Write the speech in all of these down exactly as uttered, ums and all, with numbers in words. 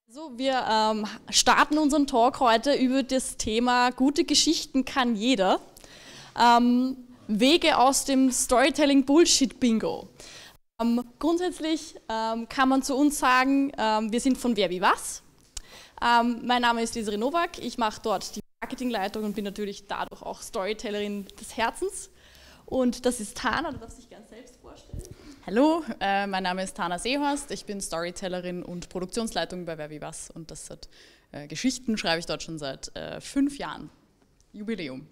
So, wir ähm, starten unseren Talk heute über das Thema gute Geschichten kann jeder. Ähm, Wege aus dem Storytelling-Bullshit-Bingo. Ähm, grundsätzlich ähm, kann man zu uns sagen, ähm, wir sind von Wer wie was. Ähm, mein Name ist Desiree Nowak, ich mache dort die Marketingleitung und bin natürlich dadurch auch Storytellerin des Herzens. Und das ist Tana, du darfst dich gerne selbst vorstellen. Hallo, äh, mein Name ist Tana Seehorst, ich bin Storytellerin und Produktionsleitung bei Wer wie was und das seit äh, Geschichten schreibe ich dort schon seit äh, fünf Jahren. Jubiläum.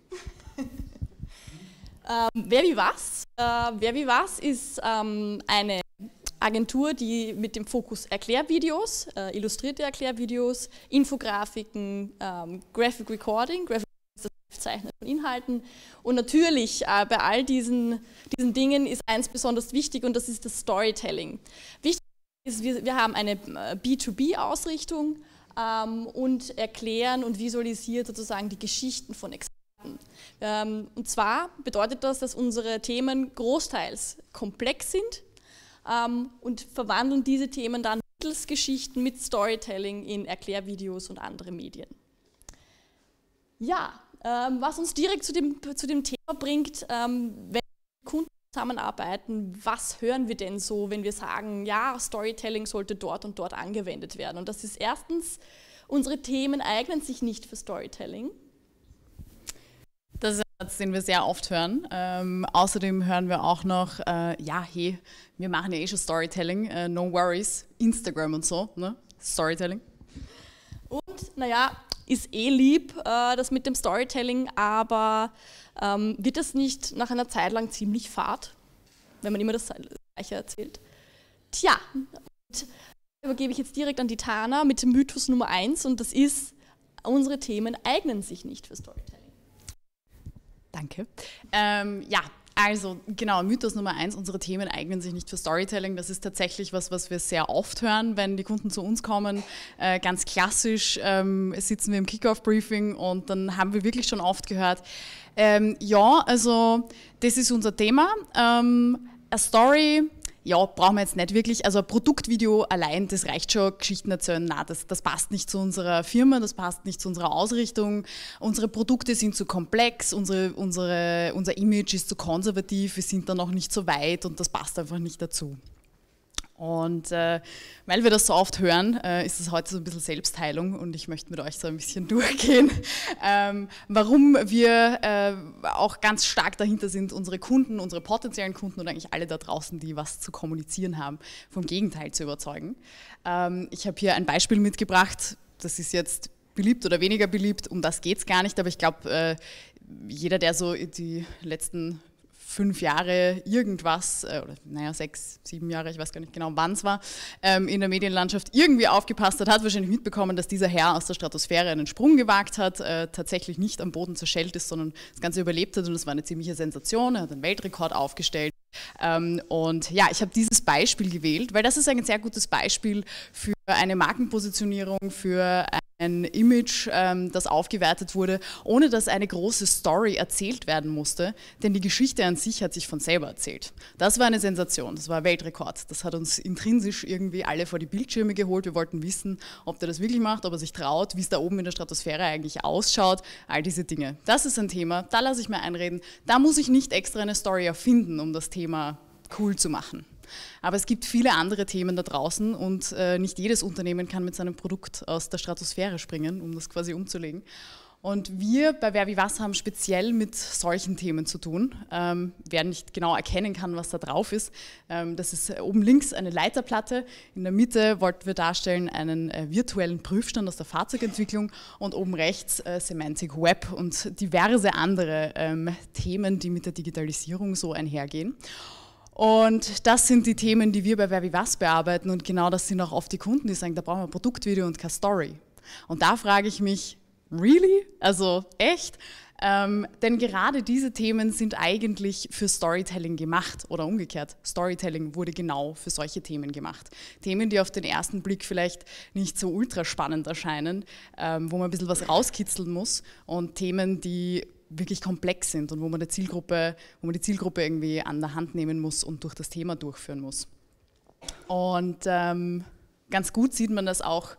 ähm, Wer wie was? Äh, Wer wie was ist ähm, eine Agentur, die mit dem Fokus Erklärvideos, äh, illustrierte Erklärvideos, Infografiken, ähm, Graphic Recording, Graphic Zeichnen von Inhalten und natürlich äh, bei all diesen, diesen Dingen ist eins besonders wichtig und das ist das Storytelling. Wichtig ist, wir, wir haben eine B zwei B Ausrichtung ähm, und erklären und visualisieren sozusagen die Geschichten von Experten. Ähm, und zwar bedeutet das, dass unsere Themen großteils komplex sind ähm, und verwandeln diese Themen dann mittels Geschichten mit Storytelling in Erklärvideos und andere Medien. Ja, ähm, was uns direkt zu dem, zu dem Thema bringt, ähm, wenn wir mit Kunden zusammenarbeiten, was hören wir denn so, wenn wir sagen, ja, Storytelling sollte dort und dort angewendet werden. Und das ist erstens, unsere Themen eignen sich nicht für Storytelling. Das ist ein Satz, den wir sehr oft hören. Ähm, außerdem hören wir auch noch, äh, ja, hey, wir machen ja eh schon Storytelling, äh, no worries, Instagram und so, ne? Storytelling. Und, naja, ist eh lieb, äh, das mit dem Storytelling, aber ähm, wird das nicht nach einer Zeit lang ziemlich fad, wenn man immer das Gleiche erzählt? Tja, und übergebe ich jetzt direkt an die Tana mit dem Mythos Nummer eins und das ist, unsere Themen eignen sich nicht für Storytelling. Danke. Ähm, ja. Also genau, Mythos Nummer eins, unsere Themen eignen sich nicht für Storytelling. Das ist tatsächlich was, was wir sehr oft hören, wenn die Kunden zu uns kommen. Äh, ganz klassisch ähm, sitzen wir im Kick-Off-Briefing und dann haben wir wirklich schon oft gehört, ähm, ja, also das ist unser Thema, ähm, eine Story, ja, brauchen wir jetzt nicht wirklich, also ein Produktvideo allein, das reicht schon, Geschichten erzählen, nein, das, das passt nicht zu unserer Firma, das passt nicht zu unserer Ausrichtung, unsere Produkte sind zu komplex, unsere, unsere, unser Image ist zu konservativ, wir sind da noch nicht so weit und das passt einfach nicht dazu. Und äh, weil wir das so oft hören, äh, ist es heute so ein bisschen Selbstheilung und ich möchte mit euch so ein bisschen durchgehen, ähm, warum wir äh, auch ganz stark dahinter sind, unsere Kunden, unsere potenziellen Kunden und eigentlich alle da draußen, die was zu kommunizieren haben, vom Gegenteil zu überzeugen. Ähm, ich habe hier ein Beispiel mitgebracht, das ist jetzt beliebt oder weniger beliebt, um das geht es gar nicht, aber ich glaube, äh, jeder, der so die letzten fünf Jahre irgendwas, äh, oder naja, sechs, sieben Jahre, ich weiß gar nicht genau, wann es war, ähm, in der Medienlandschaft irgendwie aufgepasst hat, hat wahrscheinlich mitbekommen, dass dieser Herr aus der Stratosphäre einen Sprung gewagt hat, äh, tatsächlich nicht am Boden zerschellt ist, sondern das Ganze überlebt hat und das war eine ziemliche Sensation, er hat einen Weltrekord aufgestellt. Ähm, und ja, ich habe dieses Beispiel gewählt, weil das ist ein sehr gutes Beispiel für eine Markenpositionierung, für ein Image, ähm, das aufgewertet wurde, ohne dass eine große Story erzählt werden musste, denn die Geschichte an sich hat sich von selber erzählt. Das war eine Sensation, das war ein Weltrekord, das hat uns intrinsisch irgendwie alle vor die Bildschirme geholt, wir wollten wissen, ob der das wirklich macht, ob er sich traut, wie es da oben in der Stratosphäre eigentlich ausschaut, all diese Dinge. Das ist ein Thema, da lasse ich mir einreden, da muss ich nicht extra eine Story erfinden, um das Thema cool zu machen. Aber es gibt viele andere Themen da draußen und äh, nicht jedes Unternehmen kann mit seinem Produkt aus der Stratosphäre springen, um das quasi umzulegen. Und wir bei Wer wie was haben speziell mit solchen Themen zu tun. Ähm, wer nicht genau erkennen kann, was da drauf ist, ähm, das ist oben links eine Leiterplatte. In der Mitte wollten wir darstellen einen äh, virtuellen Prüfstand aus der Fahrzeugentwicklung und oben rechts äh, Semantic Web und diverse andere ähm, Themen, die mit der Digitalisierung so einhergehen. Und das sind die Themen, die wir bei Wer wie was bearbeiten und genau das sind auch oft die Kunden, die sagen, da brauchen wir ein Produktvideo und keine Story. Und da frage ich mich, really? Also echt? Ähm, denn gerade diese Themen sind eigentlich für Storytelling gemacht oder umgekehrt. Storytelling wurde genau für solche Themen gemacht. Themen, die auf den ersten Blick vielleicht nicht so ultra spannend erscheinen, ähm, wo man ein bisschen was rauskitzeln muss und Themen, die wirklich komplex sind und wo man, die Zielgruppe, wo man die Zielgruppe irgendwie an der Hand nehmen muss und durch das Thema durchführen muss. Und ähm, ganz gut sieht man das auch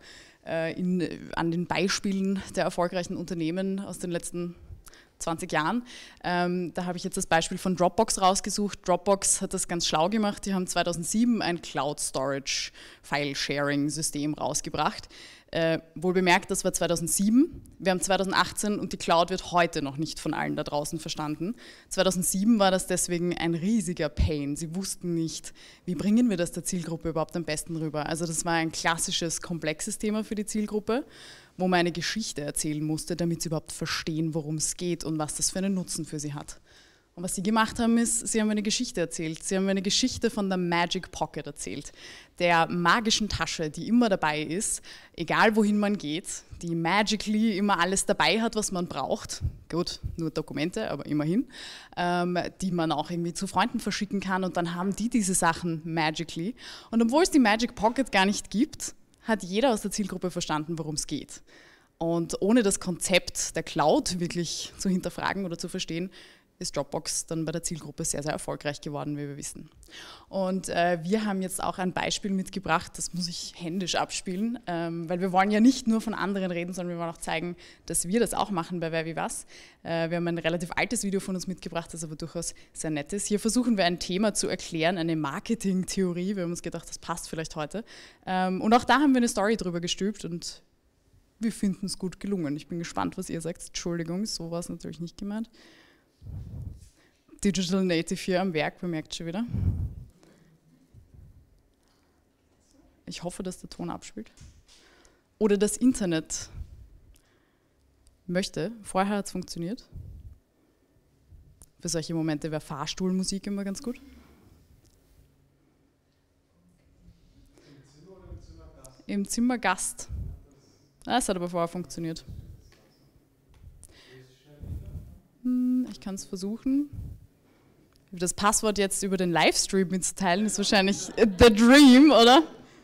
äh, in, an den Beispielen der erfolgreichen Unternehmen aus den letzten zwanzig Jahren. Ähm, da habe ich jetzt das Beispiel von Dropbox rausgesucht. Dropbox hat das ganz schlau gemacht. Die haben zweitausendsieben ein Cloud Storage File Sharing System rausgebracht. Äh, wohl bemerkt, das war zweitausendsieben. Wir haben zweitausendachtzehn und die Cloud wird heute noch nicht von allen da draußen verstanden. zweitausendsieben war das deswegen ein riesiger Pain. Sie wussten nicht, wie bringen wir das der Zielgruppe überhaupt am besten rüber. Also das war ein klassisches, komplexes Thema für die Zielgruppe, wo man eine Geschichte erzählen musste, damit sie überhaupt verstehen, worum es geht und was das für einen Nutzen für sie hat. Und was sie gemacht haben, ist, sie haben eine Geschichte erzählt. Sie haben eine Geschichte von der Magic Pocket erzählt, der magischen Tasche, die immer dabei ist, egal wohin man geht, die magically immer alles dabei hat, was man braucht. Gut, nur Dokumente, aber immerhin, ähm, die man auch irgendwie zu Freunden verschicken kann und dann haben die diese Sachen magically. Und obwohl es die Magic Pocket gar nicht gibt, hat jeder aus der Zielgruppe verstanden, worum es geht. Und ohne das Konzept der Cloud wirklich zu hinterfragen oder zu verstehen, ist Dropbox dann bei der Zielgruppe sehr, sehr erfolgreich geworden, wie wir wissen. Und äh, wir haben jetzt auch ein Beispiel mitgebracht, das muss ich händisch abspielen, ähm, weil wir wollen ja nicht nur von anderen reden, sondern wir wollen auch zeigen, dass wir das auch machen bei Wer wie was. Äh, wir haben ein relativ altes Video von uns mitgebracht, das aber durchaus sehr nett ist. Hier versuchen wir ein Thema zu erklären, eine Marketing-Theorie. Wir haben uns gedacht, das passt vielleicht heute. Ähm, und auch da haben wir eine Story drüber gestülpt und wir finden es gut gelungen. Ich bin gespannt, was ihr sagt. Entschuldigung, so war es natürlich nicht gemeint. Digital Native hier am Werk, bemerkt schon wieder. Ich hoffe, dass der Ton abspielt. Oder das Internet möchte. Vorher hat es funktioniert. Für solche Momente wäre Fahrstuhlmusik immer ganz gut. Im Zimmer Gast. Das hat aber vorher funktioniert. Ich kann es versuchen. Das Passwort jetzt über den Livestream mitzuteilen, ist wahrscheinlich the dream, oder?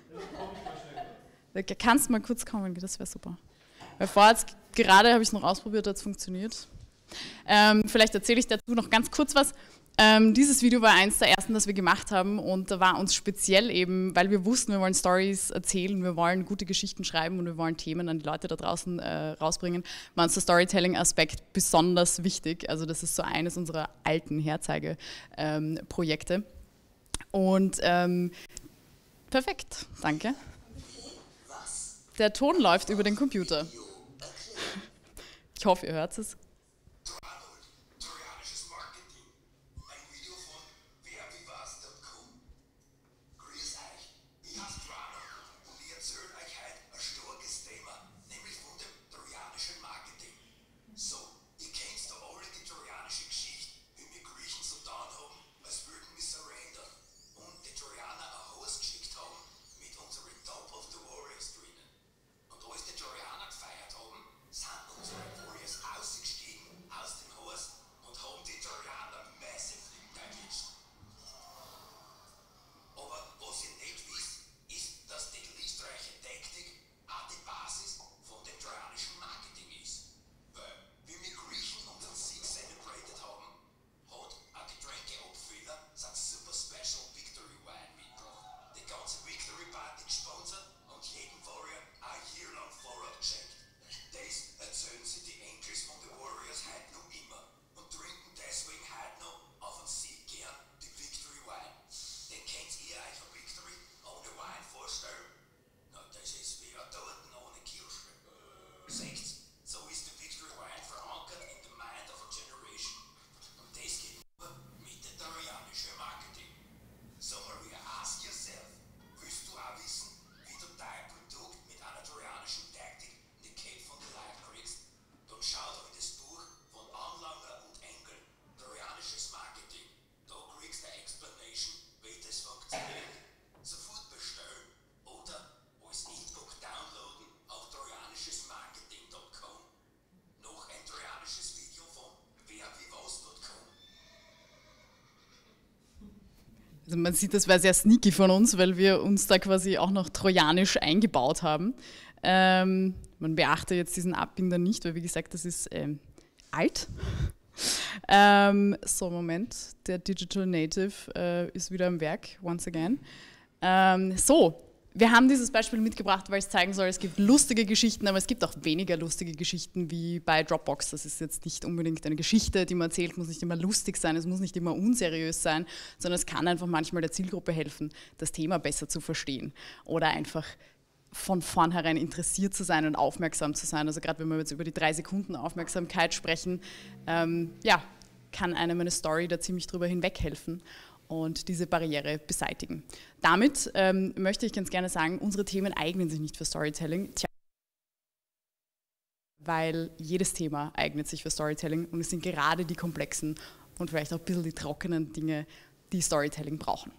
Da kannst du mal kurz kommen, das wäre super. Weil vorher, gerade habe ich es noch ausprobiert, hat es funktioniert. Ähm, vielleicht erzähle ich dazu noch ganz kurz was. Ähm, dieses Video war eins der ersten, das wir gemacht haben und da war uns speziell eben, weil wir wussten, wir wollen Stories erzählen, wir wollen gute Geschichten schreiben und wir wollen Themen an die Leute da draußen äh, rausbringen, war uns der Storytelling-Aspekt besonders wichtig. Also das ist so eines unserer alten Herzeigeprojekte. Ähm, und ähm, perfekt, danke. Der Ton läuft über den Computer. Ich hoffe, ihr hört es. Also man sieht, das war sehr sneaky von uns, weil wir uns da quasi auch noch trojanisch eingebaut haben. Ähm, man beachte jetzt diesen Abbinder nicht, weil wie gesagt, das ist ähm, alt. Ähm, so, Moment, der Digital Native äh, ist wieder am Werk, once again. Ähm, so, Wir haben dieses Beispiel mitgebracht, weil es zeigen soll, es gibt lustige Geschichten, aber es gibt auch weniger lustige Geschichten wie bei Dropbox. Das ist jetzt nicht unbedingt eine Geschichte, die man erzählt, muss nicht immer lustig sein, es muss nicht immer unseriös sein, sondern es kann einfach manchmal der Zielgruppe helfen, das Thema besser zu verstehen oder einfach von vornherein interessiert zu sein und aufmerksam zu sein. Also gerade wenn wir jetzt über die drei Sekunden Aufmerksamkeit sprechen, ähm, ja, kann einem eine Story da ziemlich drüber hinweg helfen und diese Barriere beseitigen. Damit ähm, möchte ich ganz gerne sagen, unsere Themen eignen sich nicht für Storytelling, Tja, weil jedes Thema eignet sich für Storytelling und es sind gerade die komplexen und vielleicht auch ein bisschen die trockenen Dinge, die Storytelling brauchen.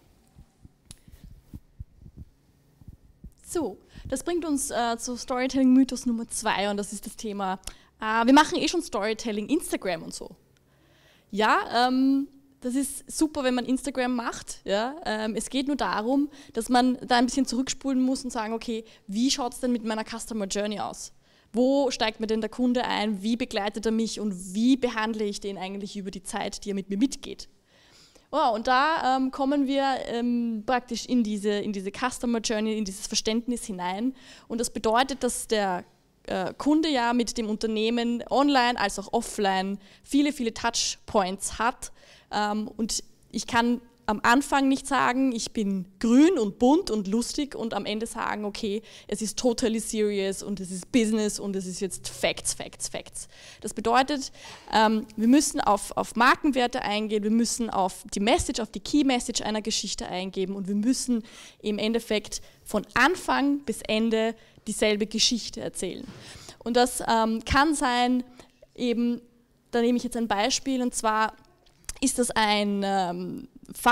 So, das bringt uns äh, zu Storytelling-Mythos Nummer zwei und das ist das Thema, äh, wir machen eh schon Storytelling, Instagram und so. Ja, ähm, das ist super, wenn man Instagram macht. Ja? Ähm, es geht nur darum, dass man da ein bisschen zurückspulen muss und sagen, okay, wie schaut es denn mit meiner Customer Journey aus? Wo steigt mir denn der Kunde ein? Wie begleitet er mich und wie behandle ich den eigentlich über die Zeit, die er mit mir mitgeht? Oh, und da ähm, kommen wir ähm, praktisch in diese, in diese Customer Journey, in dieses Verständnis hinein. Und das bedeutet, dass der äh, Kunde ja mit dem Unternehmen online als auch offline viele, viele Touchpoints hat. Ähm, und ich kann am Anfang nicht sagen, ich bin grün und bunt und lustig und am Ende sagen, okay, es ist totally serious und es ist Business und es ist jetzt Facts, Facts, Facts. Das bedeutet, ähm, wir müssen auf, auf Markenwerte eingehen, wir müssen auf die Message, auf die Key Message einer Geschichte eingeben und wir müssen im Endeffekt von Anfang bis Ende dieselbe Geschichte erzählen. Und das ähm, kann sein, eben, da nehme ich jetzt ein Beispiel und zwar ist das ein ähm,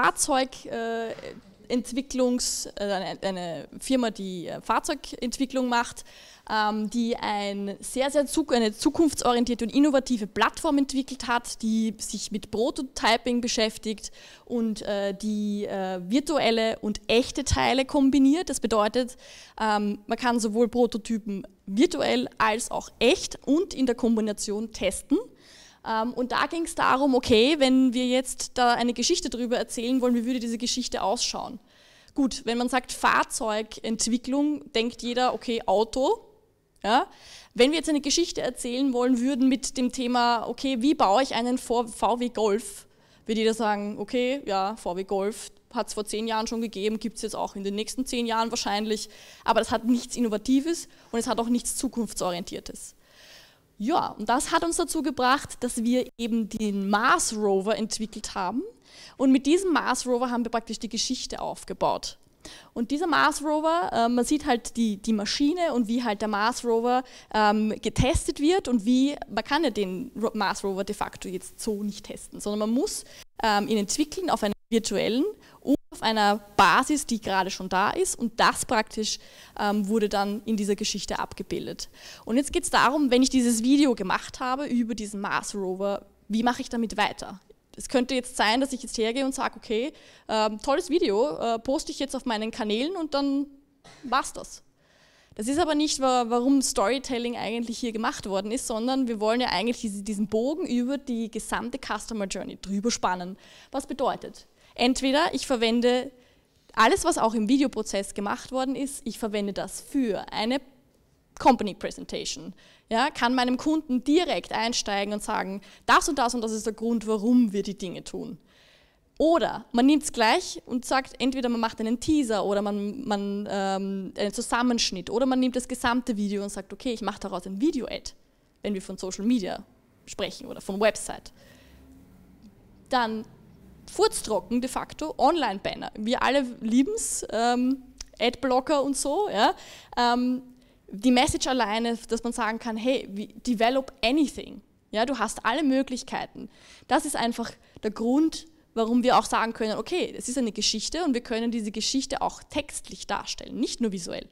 Fahrzeugentwicklungs, äh, eine, eine Firma, die äh, Fahrzeugentwicklung macht, ähm, die ein sehr, sehr zuk eine zukunftsorientierte und innovative Plattform entwickelt hat, die sich mit Prototyping beschäftigt und äh, die äh, virtuelle und echte Teile kombiniert. Das bedeutet, ähm, man kann sowohl Prototypen virtuell als auch echt und in der Kombination testen. Um, und da ging es darum, okay, wenn wir jetzt da eine Geschichte darüber erzählen wollen, wie würde diese Geschichte ausschauen? Gut, wenn man sagt Fahrzeugentwicklung, denkt jeder, okay, Auto. Ja? Wenn wir jetzt eine Geschichte erzählen wollen würden mit dem Thema, okay, wie baue ich einen V W Golf, würde jeder sagen, okay, ja, V W Golf hat es vor zehn Jahren schon gegeben, gibt es jetzt auch in den nächsten zehn Jahren wahrscheinlich, aber das hat nichts Innovatives und es hat auch nichts Zukunftsorientiertes. Ja, und das hat uns dazu gebracht, dass wir eben den Mars Rover entwickelt haben und mit diesem Mars Rover haben wir praktisch die Geschichte aufgebaut. Und dieser Mars Rover, äh, man sieht halt die, die Maschine und wie halt der Mars Rover ähm, getestet wird und wie, man kann ja den Mars Rover de facto jetzt so nicht testen, sondern man muss ähm, ihn entwickeln auf einer virtuellen und auf einer Basis, die gerade schon da ist und das praktisch ähm, wurde dann in dieser Geschichte abgebildet. Und jetzt geht es darum, wenn ich dieses Video gemacht habe über diesen Mars Rover, wie mache ich damit weiter? Es könnte jetzt sein, dass ich jetzt hergehe und sage, okay, ähm, tolles Video, äh, poste ich jetzt auf meinen Kanälen und dann war's das. Das ist aber nicht, warum Storytelling eigentlich hier gemacht worden ist, sondern wir wollen ja eigentlich diesen Bogen über die gesamte Customer Journey drüber spannen. Was bedeutet? Entweder ich verwende alles, was auch im Videoprozess gemacht worden ist, ich verwende das für eine Company Presentation. Ja, kann meinem Kunden direkt einsteigen und sagen, das und das und das ist der Grund, warum wir die Dinge tun. Oder man nimmt es gleich und sagt, entweder man macht einen Teaser oder man, man ähm, einen Zusammenschnitt oder man nimmt das gesamte Video und sagt, okay, ich mache daraus ein Video-Ad, wenn wir von Social Media sprechen oder von Website. Dann furztrocken de facto Online-Banner. Wir alle lieben es, ähm, Adblocker und so. Ja? Ähm, die Message alleine, dass man sagen kann, hey, develop anything. Ja, du hast alle Möglichkeiten. Das ist einfach der Grund, warum wir auch sagen können, okay, es ist eine Geschichte und wir können diese Geschichte auch textlich darstellen, nicht nur visuell.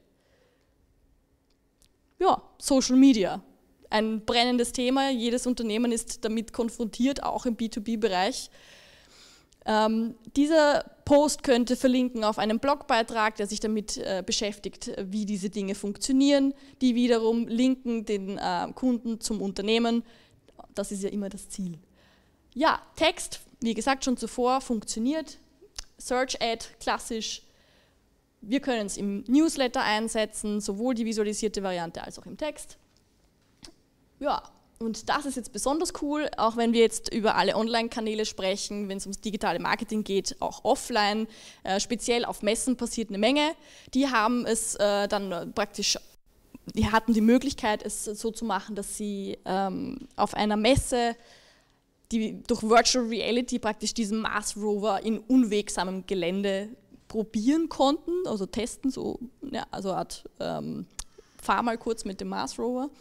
Ja, Social Media, ein brennendes Thema. Jedes Unternehmen ist damit konfrontiert, auch im B zwei B-Bereich. Ähm, dieser Post könnte verlinken auf einen Blogbeitrag, der sich damit äh, beschäftigt, wie diese Dinge funktionieren. Die wiederum linken den äh, Kunden zum Unternehmen. Das ist ja immer das Ziel. Ja, Text, wie gesagt schon zuvor, funktioniert. Search Ad, klassisch. Wir können es im Newsletter einsetzen, sowohl die visualisierte Variante als auch im Text. Ja, und das ist jetzt besonders cool, auch wenn wir jetzt über alle Online-Kanäle sprechen, wenn es ums digitale Marketing geht, auch offline, äh, speziell auf Messen passiert eine Menge. Die haben es äh, dann praktisch, die hatten die Möglichkeit, es so zu machen, dass sie ähm, auf einer Messe die durch Virtual Reality praktisch diesen Mars Rover in unwegsamem Gelände probieren konnten, also testen, so, ja, also Art, ähm, fahr mal kurz mit dem Mars Rover.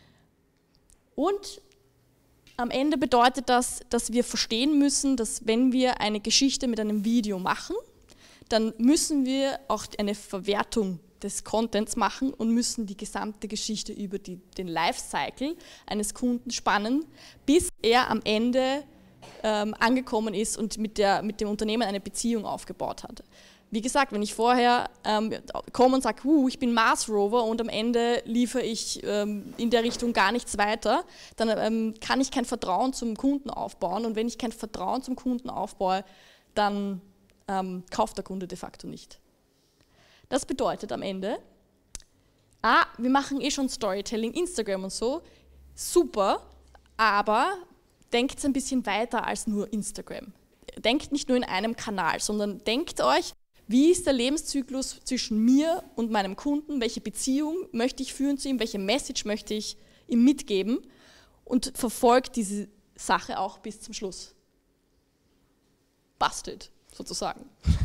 Und am Ende bedeutet das, dass wir verstehen müssen, dass wenn wir eine Geschichte mit einem Video machen, dann müssen wir auch eine Verwertung des Contents machen und müssen die gesamte Geschichte über die, den Lifecycle eines Kunden spannen, bis er am Ende ähm, angekommen ist und mit, der, mit dem Unternehmen eine Beziehung aufgebaut hat. Wie gesagt, wenn ich vorher ähm, komme und sage, uh, ich bin Mars Rover und am Ende liefere ich ähm, in der Richtung gar nichts weiter, dann ähm, kann ich kein Vertrauen zum Kunden aufbauen und wenn ich kein Vertrauen zum Kunden aufbaue, dann ähm, kauft der Kunde de facto nicht. Das bedeutet am Ende, ah, wir machen eh schon Storytelling, Instagram und so, super, aber denkt ein bisschen weiter als nur Instagram. Denkt nicht nur in einem Kanal, sondern denkt euch, wie ist der Lebenszyklus zwischen mir und meinem Kunden, welche Beziehung möchte ich führen zu ihm, welche Message möchte ich ihm mitgeben und verfolgt diese Sache auch bis zum Schluss. Busted, sozusagen.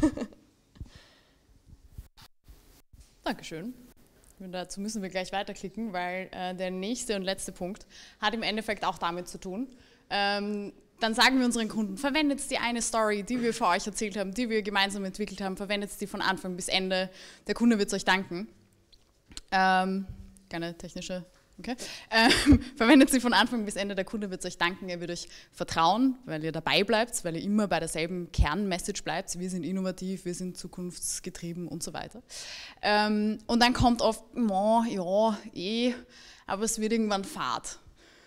Dankeschön. Und dazu müssen wir gleich weiterklicken, weil äh, der nächste und letzte Punkt hat im Endeffekt auch damit zu tun. Ähm, dann sagen wir unseren Kunden, verwendet die eine Story, die wir für euch erzählt haben, die wir gemeinsam entwickelt haben, verwendet die von Anfang bis Ende. Der Kunde wird es euch danken. Ähm, keine technische... Okay. Ähm, verwendet sie von Anfang bis Ende, der Kunde wird euch danken, er wird euch vertrauen, weil ihr dabei bleibt, weil ihr immer bei derselben Kernmessage bleibt, wir sind innovativ, wir sind zukunftsgetrieben und so weiter. Ähm, und dann kommt oft, oh, ja, eh, aber es wird irgendwann fad.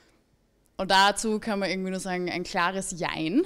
Und dazu kann man irgendwie nur sagen, ein klares Jein,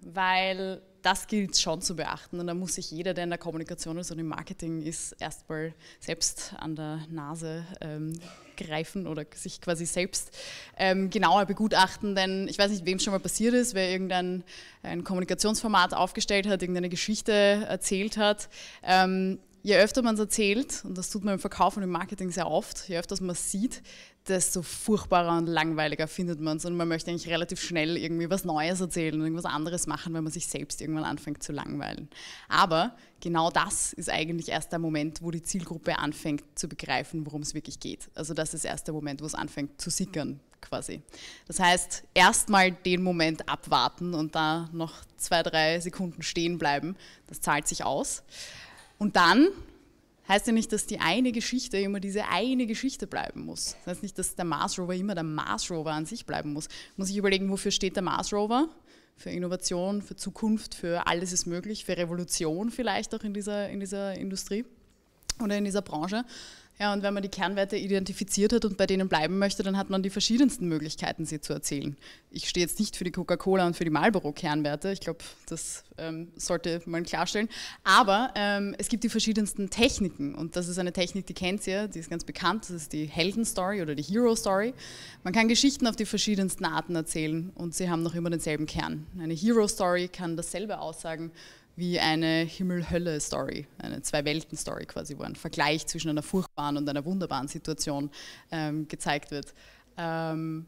weil das gilt schon zu beachten und da muss sich jeder, der in der Kommunikation ist und im Marketing ist, erstmal selbst an der Nase ähm, greifen oder sich quasi selbst ähm, genauer begutachten, denn ich weiß nicht, wem es schon mal passiert ist, wer irgendein ein Kommunikationsformat aufgestellt hat, irgendeine Geschichte erzählt hat. Ähm, je öfter man es erzählt, und das tut man im Verkauf und im Marketing sehr oft, je öfter man es sieht, desto furchtbarer und langweiliger findet man es und man möchte eigentlich relativ schnell irgendwie was Neues erzählen und irgendwas anderes machen, weil man sich selbst irgendwann anfängt zu langweilen. Aber genau das ist eigentlich erst der Moment, wo die Zielgruppe anfängt zu begreifen, worum es wirklich geht. Also das ist erst der Moment, wo es anfängt zu sickern quasi. Das heißt, erstmal den Moment abwarten und da noch zwei, drei Sekunden stehen bleiben, das zahlt sich aus. Und dann heißt ja nicht, dass die eine Geschichte immer diese eine Geschichte bleiben muss. Das heißt nicht, dass der Mars Rover immer der Mars Rover an sich bleiben muss. Muss ich überlegen, wofür steht der Mars Rover? Für Innovation, für Zukunft, für alles ist möglich, für Revolution vielleicht auch in dieser, in dieser Industrie oder in dieser Branche. Ja, und wenn man die Kernwerte identifiziert hat und bei denen bleiben möchte, dann hat man die verschiedensten Möglichkeiten, sie zu erzählen. Ich stehe jetzt nicht für die Coca-Cola und für die Marlboro-Kernwerte, ich glaube, das ähm, sollte man klarstellen. Aber ähm, es gibt die verschiedensten Techniken und das ist eine Technik, die kennt ihr, die ist ganz bekannt, das ist die Helden-Story oder die Hero-Story. Man kann Geschichten auf die verschiedensten Arten erzählen und sie haben noch immer denselben Kern. Eine Hero-Story kann dasselbe aussagen wie eine Himmel-Hölle-Story, eine Zwei-Welten-Story quasi, wo ein Vergleich zwischen einer furchtbaren und einer wunderbaren Situation ähm, gezeigt wird. Ähm,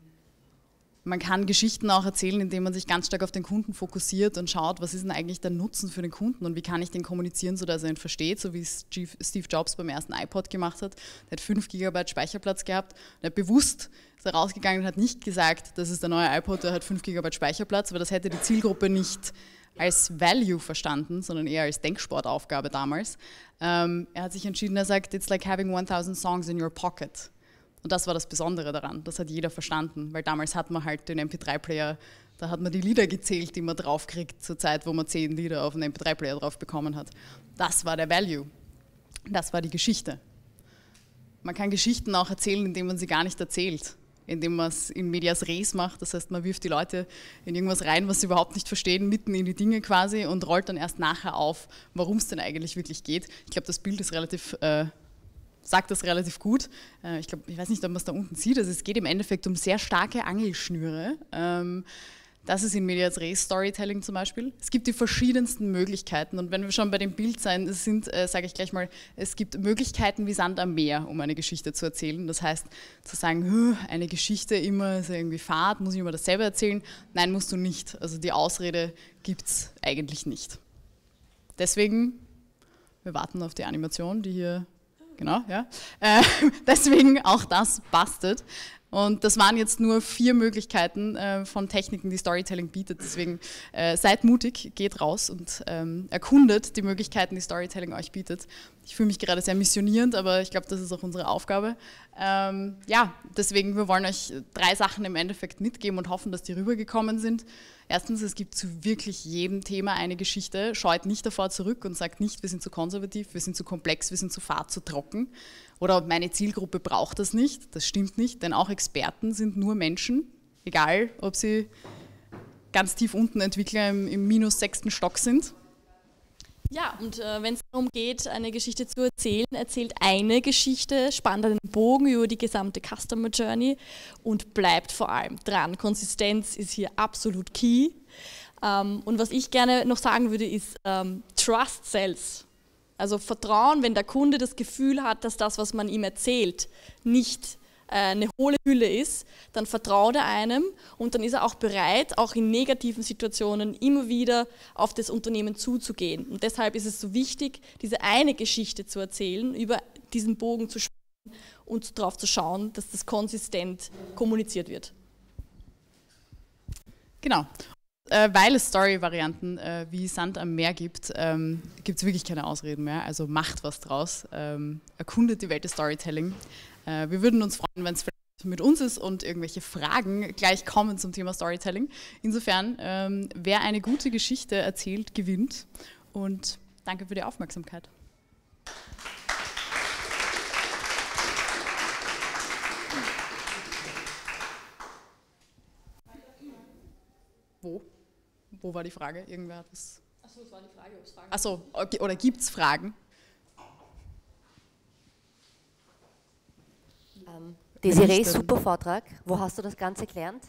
man kann Geschichten auch erzählen, indem man sich ganz stark auf den Kunden fokussiert und schaut, was ist denn eigentlich der Nutzen für den Kunden und wie kann ich den kommunizieren, sodass er ihn versteht, so wie es Steve Jobs beim ersten iPod gemacht hat. Der hat fünf Gigabyte Speicherplatz gehabt und er hat bewusst ist er rausgegangen und hat nicht gesagt, das ist der neue iPod, der hat fünf Gigabyte Speicherplatz, weil das hätte die Zielgruppe nicht als Value verstanden, sondern eher als Denksportaufgabe damals. Ähm, er hat sich entschieden, er sagt, it's like having one thousand songs in your pocket. Und das war das Besondere daran, das hat jeder verstanden, weil damals hat man halt den M P drei Player, da hat man die Lieder gezählt, die man draufkriegt, zur Zeit, wo man zehn Lieder auf einen M P drei Player drauf bekommen hat. Das war der Value, das war die Geschichte. Man kann Geschichten auch erzählen, indem man sie gar nicht erzählt. indem man es in medias res macht. Das heißt, man wirft die Leute in irgendwas rein, was sie überhaupt nicht verstehen, mitten in die Dinge quasi und rollt dann erst nachher auf, worum es denn eigentlich wirklich geht. Ich glaube, das Bild ist relativ, äh, sagt das relativ gut. Äh, ich glaube, ich weiß nicht, ob man es da unten sieht. Also es geht im Endeffekt um sehr starke Angelschnüre. Ähm, Das ist in medias res Storytelling zum Beispiel. Es gibt die verschiedensten Möglichkeiten und wenn wir schon bei dem Bild sein, es sind, äh, sage ich gleich mal, es gibt Möglichkeiten wie Sand am Meer, um eine Geschichte zu erzählen. Das heißt, zu sagen, eine Geschichte immer ist irgendwie Fahrt, muss ich immer dasselbe erzählen? Nein, musst du nicht. Also die Ausrede gibt es eigentlich nicht. Deswegen, wir warten auf die Animation, die hier, genau, ja. Äh, deswegen auch das bastet. Und das waren jetzt nur vier Möglichkeiten äh, von Techniken, die Storytelling bietet. Deswegen äh, seid mutig, geht raus und ähm, erkundet die Möglichkeiten, die Storytelling euch bietet. Ich fühle mich gerade sehr missionierend, aber ich glaube, das ist auch unsere Aufgabe. Ähm, ja, deswegen, wir wollen euch drei Sachen im Endeffekt mitgeben und hoffen, dass die rübergekommen sind. Erstens, es gibt zu wirklich jedem Thema eine Geschichte. Scheut nicht davor zurück und sagt nicht, wir sind zu konservativ, wir sind zu komplex, wir sind zu fad, zu trocken. Oder meine Zielgruppe braucht das nicht. Das stimmt nicht, denn auch Experten sind nur Menschen, egal ob sie ganz tief unten Entwickler im, im minus sechsten Stock sind. Ja, und äh, wenn es darum geht, eine Geschichte zu erzählen, erzählt eine Geschichte, spannt einen Bogen über die gesamte Customer Journey und bleibt vor allem dran. Konsistenz ist hier absolut key. Ähm, und was ich gerne noch sagen würde, ist ähm, Trust sells. Also Vertrauen, wenn der Kunde das Gefühl hat, dass das, was man ihm erzählt, nicht äh, eine hohle Hülle ist, dann vertraut er einem und dann ist er auch bereit, auch in negativen Situationen immer wieder auf das Unternehmen zuzugehen. Und deshalb ist es so wichtig, diese eine Geschichte zu erzählen, über diesen Bogen zu spannen und darauf zu schauen, dass das konsistent kommuniziert wird. Genau. Weil es Story-Varianten äh, wie Sand am Meer gibt, ähm, gibt es wirklich keine Ausreden mehr. Also macht was draus, ähm, erkundet die Welt des Storytelling. Äh, wir würden uns freuen, wenn es vielleicht mit uns ist und irgendwelche Fragen gleich kommen zum Thema Storytelling. Insofern, ähm, wer eine gute Geschichte erzählt, gewinnt. Und danke für die Aufmerksamkeit. Wo? Wo war die Frage? Irgendwer hat was. Achso, das war die Frage, ob es Fragen gibt. Achso, okay. Oder gibt es Fragen? Ähm, Desiree, super Vortrag. Wo hast du das Ganze gelernt?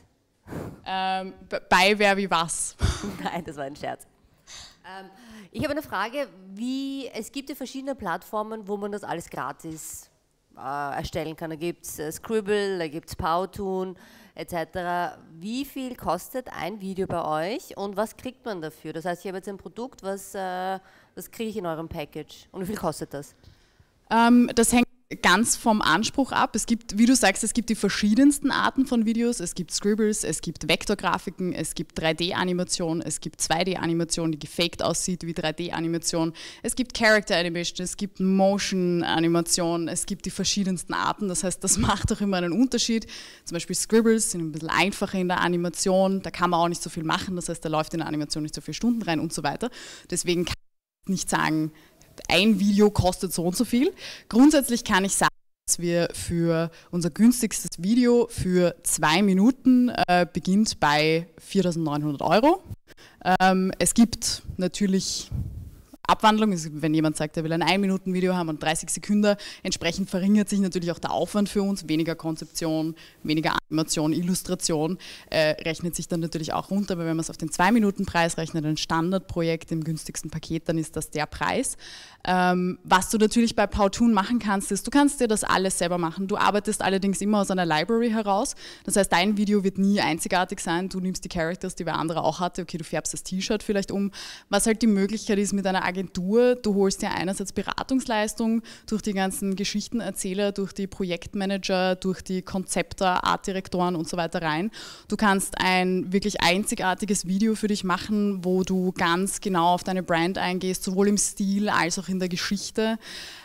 Ähm, bei Wer wie was? Nein, das war ein Scherz. Ähm, ich habe eine Frage, wie, es gibt ja verschiedene Plattformen, wo man das alles gratis äh, erstellen kann. Da gibt es äh, Scribble, da gibt es Powtoon et cetera. Wie viel kostet ein Video bei euch und was kriegt man dafür? Das heißt, ich habe jetzt ein Produkt, was, äh, was kriege ich in eurem Package und wie viel kostet das? Ähm, das hängt ganz vom Anspruch ab. Es gibt, wie du sagst, es gibt die verschiedensten Arten von Videos. Es gibt Scribbles, es gibt Vektorgrafiken, es gibt drei D-Animation, es gibt zwei D-Animation, die gefaked aussieht wie drei D-Animation. Es gibt Character Animation, es gibt Motion-Animation, es gibt die verschiedensten Arten. Das heißt, das macht auch immer einen Unterschied. Zum Beispiel Scribbles sind ein bisschen einfacher in der Animation, da kann man auch nicht so viel machen. Das heißt, da läuft in der Animation nicht so viele Stunden rein und so weiter. Deswegen kann ich nicht sagen, ein Video kostet so und so viel. Grundsätzlich kann ich sagen, dass wir für unser günstigstes Video für zwei Minuten äh, beginnt bei viertausendneunhundert Euro. Ähm, es gibt natürlich Abwandlung, wenn jemand sagt, er will ein ein-Minuten-Video haben und dreißig Sekunden, entsprechend verringert sich natürlich auch der Aufwand für uns, weniger Konzeption, weniger Animation, Illustration, äh, rechnet sich dann natürlich auch runter, aber wenn man es auf den zwei-Minuten-Preis rechnet, ein Standardprojekt im günstigsten Paket, dann ist das der Preis. Ähm, was du natürlich bei Powtoon machen kannst, ist, du kannst dir das alles selber machen. Du arbeitest allerdings immer aus einer Library heraus. Das heißt, dein Video wird nie einzigartig sein. Du nimmst die Characters, die wer andere auch hatte. Okay, du färbst das T-Shirt vielleicht um. Was halt die Möglichkeit ist mit einer Agentur, du holst dir einerseits Beratungsleistung durch die ganzen Geschichtenerzähler, durch die Projektmanager, durch die Konzepter, Artdirektoren und so weiter rein. Du kannst ein wirklich einzigartiges Video für dich machen, wo du ganz genau auf deine Brand eingehst, sowohl im Stil als auch in der Geschichte.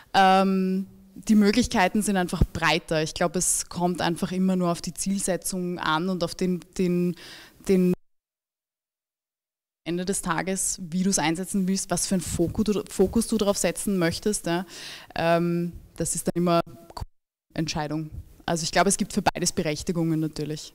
Ähm, die Möglichkeiten sind einfach breiter. Ich glaube, es kommt einfach immer nur auf die Zielsetzung an und auf den, den, den Ende des Tages, wie du es einsetzen willst, was für einen Fokus du, Fokus du darauf setzen möchtest. Ja. Ähm, das ist dann immer eine Entscheidung. Also ich glaube, es gibt für beides Berechtigungen natürlich.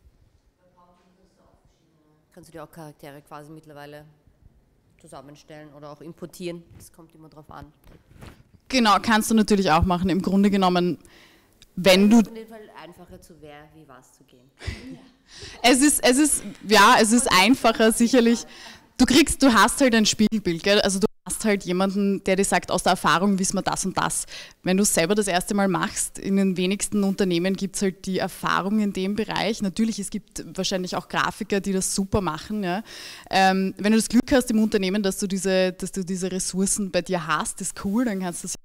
Kannst du dir auch Charaktere quasi mittlerweile zusammenstellen oder auch importieren? Das kommt immer drauf an. Genau, kannst du natürlich auch machen. Im Grunde genommen, wenn du... Es ist auf jeden Fall einfacher zu wer wie was zu gehen. Es ist, es ist, ja, es ist einfacher sicherlich. Du kriegst, du hast halt ein Spiegelbild, gell? Also du hast halt jemanden, der dir sagt, aus der Erfahrung wissen wir das und das. Wenn du es selber das erste Mal machst, in den wenigsten Unternehmen gibt es halt die Erfahrung in dem Bereich. Natürlich, es gibt wahrscheinlich auch Grafiker, die das super machen. Ja. Ähm, wenn du das Glück hast im Unternehmen, dass du diese, dass du diese Ressourcen bei dir hast, ist cool, dann kannst du das.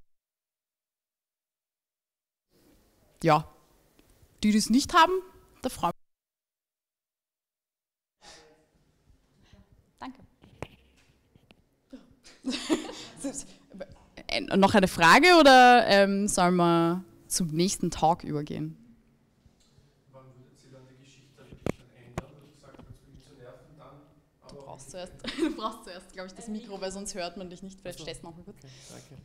Ja, die, die es nicht haben, da freuen wir uns. Danke. Noch eine Frage oder ähm, sollen wir zum nächsten Talk übergehen? Wann würdet ihr dann die Geschichte dann ändern? Du sagst, wenn es zu nerven, dann. Aber du brauchst zuerst, du brauchst zuerst, glaube ich, das Mikro, weil sonst hört man dich nicht. Vielleicht stellst du noch mal kurz. Okay, danke.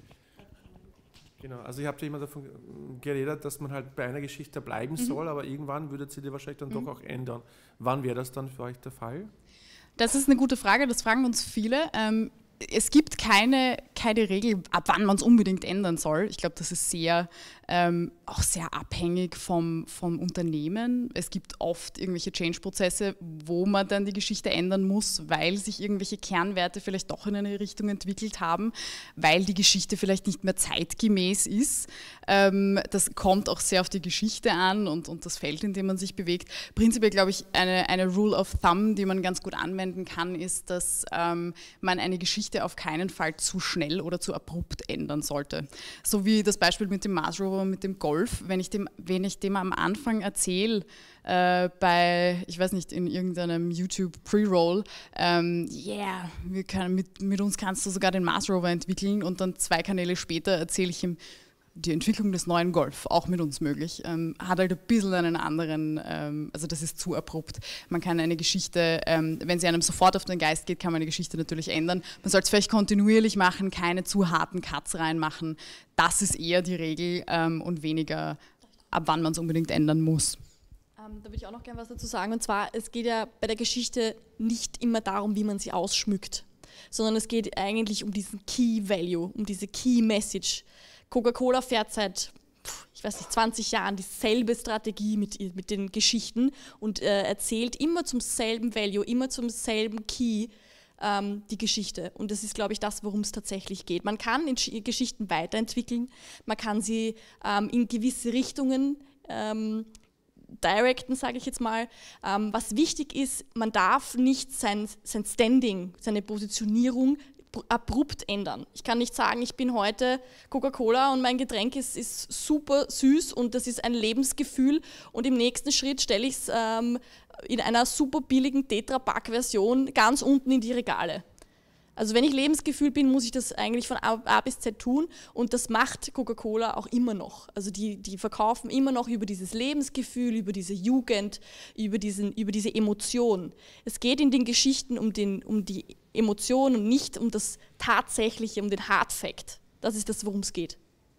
Genau, also ich habe ja immer davon geredet, dass man halt bei einer Geschichte bleiben mhm. soll, aber irgendwann würdet ihr die wahrscheinlich dann mhm. doch auch ändern. Wann wäre das dann für euch der Fall? Das ist eine gute Frage, das fragen uns viele. Ähm, es gibt keine, keine Regel, ab wann man es unbedingt ändern soll. Ich glaube, das ist sehr, ähm, auch sehr abhängig vom, vom Unternehmen. Es gibt oft irgendwelche Change-Prozesse, wo man dann die Geschichte ändern muss, weil sich irgendwelche Kernwerte vielleicht doch in eine Richtung entwickelt haben, weil die Geschichte vielleicht nicht mehr zeitgemäß ist. Ähm, das kommt auch sehr auf die Geschichte an und, und das Feld, in dem man sich bewegt. Prinzipiell, glaube ich, eine, eine Rule of Thumb, die man ganz gut anwenden kann, ist, dass ähm, man eine Geschichte auf keinen Fall zu schnell oder zu abrupt ändern sollte. So wie das Beispiel mit dem Mars Rover, mit dem Golf. Wenn ich dem, wenn ich dem am Anfang erzähle, äh, bei, ich weiß nicht, in irgendeinem YouTube Pre-Roll, ähm, yeah, wir können, mit, mit uns kannst du sogar den Mars Rover entwickeln und dann zwei Kanäle später erzähle ich ihm, die Entwicklung des neuen Golf, auch mit uns möglich, ähm, hat halt ein bisschen einen anderen, ähm, also das ist zu abrupt. Man kann eine Geschichte, ähm, wenn sie einem sofort auf den Geist geht, kann man eine Geschichte natürlich ändern. Man soll es vielleicht kontinuierlich machen, keine zu harten Cuts reinmachen. Das ist eher die Regel ähm, und weniger, ab wann man es unbedingt ändern muss. Ähm, da würde ich auch noch gerne was dazu sagen. Und zwar, es geht ja bei der Geschichte nicht immer darum, wie man sie ausschmückt, sondern es geht eigentlich um diesen Key Value, um diese Key Message. Coca-Cola fährt seit, ich weiß nicht, zwanzig Jahren dieselbe Strategie mit, mit den Geschichten und äh, erzählt immer zum selben Value, immer zum selben Key ähm, die Geschichte. Und das ist, glaube ich, das, worum es tatsächlich geht. Man kann in Geschichten weiterentwickeln, man kann sie ähm, in gewisse Richtungen ähm, directen, sage ich jetzt mal. Ähm, was wichtig ist, man darf nicht sein, sein Standing, seine Positionierung abrupt ändern. Ich kann nicht sagen, ich bin heute Coca-Cola und mein Getränk ist, ist super süß und das ist ein Lebensgefühl und im nächsten Schritt stelle ich es ähm, in einer super billigen Tetra-Pack-Version ganz unten in die Regale. Also wenn ich Lebensgefühl bin, muss ich das eigentlich von A bis Z tun und das macht Coca-Cola auch immer noch. Also die, die verkaufen immer noch über dieses Lebensgefühl, über diese Jugend, über, diesen, über diese Emotion. Es geht in den Geschichten um, den, um die Emotion und nicht um das Tatsächliche, um den Hard Fact. Das ist das, worum es geht.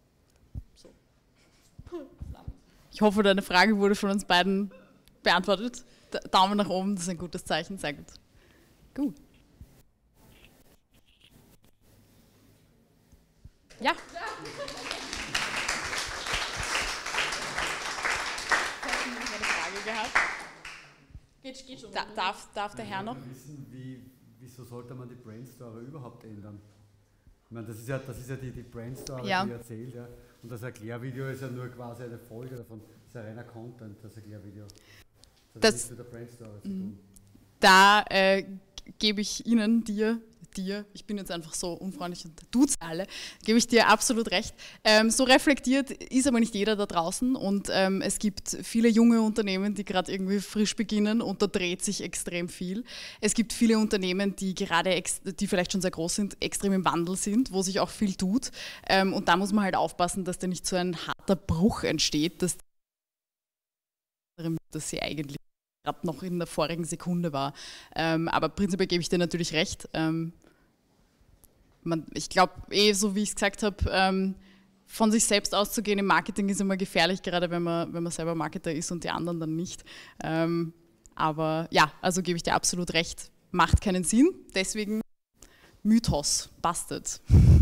So. Ich hoffe, deine Frage wurde von uns beiden beantwortet. Daumen nach oben, das ist ein gutes Zeichen, sehr gut. Gut. Ja. Ja. Eine Frage gehabt. Geht, geht schon. Da, darf, darf der Herr noch? Wissen, wie, wieso sollte man die Brainstory überhaupt ändern? Ich meine, das ist ja, das ist ja die, die Brainstory, ja. die erzählt. Ja. Und das Erklärvideo ist ja nur quasi eine Folge davon. Das ist ja reiner Content, das Erklärvideo. Das hat nichts mit der Brainstory zu tun. Da äh, gebe ich Ihnen, dir, dir, ich bin jetzt einfach so unfreundlich und duze alle, gebe ich dir absolut recht. Ähm, so reflektiert ist aber nicht jeder da draußen und ähm, es gibt viele junge Unternehmen, die gerade irgendwie frisch beginnen und da dreht sich extrem viel. Es gibt viele Unternehmen, die gerade, die vielleicht schon sehr groß sind, extrem im Wandel sind, wo sich auch viel tut ähm, und da muss man halt aufpassen, dass da nicht so ein harter Bruch entsteht, dass, dass sie eigentlich gerade noch in der vorigen Sekunde war. Ähm, aber prinzipiell gebe ich dir natürlich recht. Ähm, man, ich glaube, eh, so wie ich es gesagt habe, ähm, von sich selbst auszugehen im Marketing ist immer gefährlich, gerade wenn man, wenn man selber Marketer ist und die anderen dann nicht. Ähm, aber ja, also gebe ich dir absolut recht, macht keinen Sinn, deswegen Mythos, busted.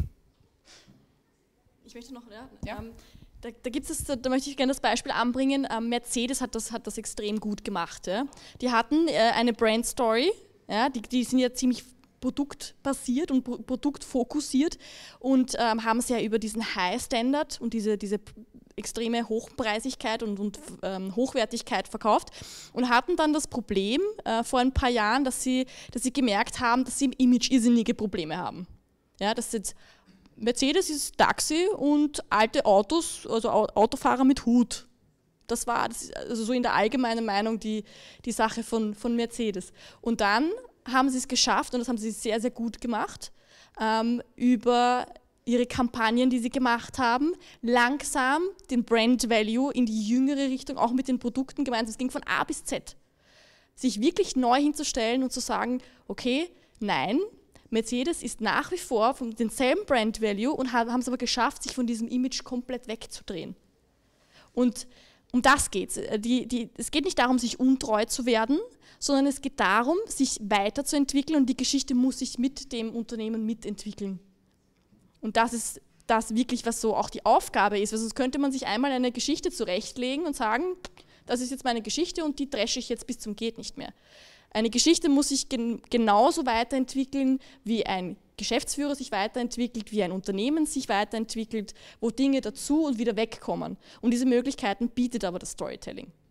Ich möchte noch, ja, ja. Ähm, da, da, gibt's das, da, da möchte ich gerne das Beispiel anbringen, ähm, Mercedes hat das, hat das extrem gut gemacht. Ja. Die hatten äh, eine Brand Story, ja, die, die sind ja ziemlich produktbasiert und pro produktfokussiert und ähm, haben es ja über diesen High Standard und diese, diese extreme Hochpreisigkeit und, und ähm, Hochwertigkeit verkauft und hatten dann das Problem äh, vor ein paar Jahren, dass sie, dass sie gemerkt haben, dass sie im Image irrsinnige Probleme haben. Ja, dass jetzt Mercedes ist Taxi und alte Autos, also Autofahrer mit Hut. Das war das, also so in der allgemeinen Meinung die, die Sache von, von Mercedes. Und dann haben sie es geschafft, und das haben sie sehr, sehr gut gemacht, ähm, über ihre Kampagnen, die sie gemacht haben, langsam den Brand Value in die jüngere Richtung, auch mit den Produkten gemeinsam, es ging von A bis Z, sich wirklich neu hinzustellen und zu sagen, okay, nein, Mercedes ist nach wie vor von denselben Brand Value und haben es aber geschafft, sich von diesem Image komplett wegzudrehen. Und um das geht es. Die, die, es geht nicht darum, sich untreu zu werden, sondern es geht darum, sich weiterzuentwickeln und die Geschichte muss sich mit dem Unternehmen mitentwickeln. Und das ist das wirklich, was so auch die Aufgabe ist, weil sonst könnte man sich einmal eine Geschichte zurechtlegen und sagen, das ist jetzt meine Geschichte und die dresche ich jetzt bis zum geht nicht mehr. Eine Geschichte muss sich gen genauso weiterentwickeln, wie ein Geschäftsführer sich weiterentwickelt, wie ein Unternehmen sich weiterentwickelt, wo Dinge dazu und wieder wegkommen. Und diese Möglichkeiten bietet aber das Storytelling.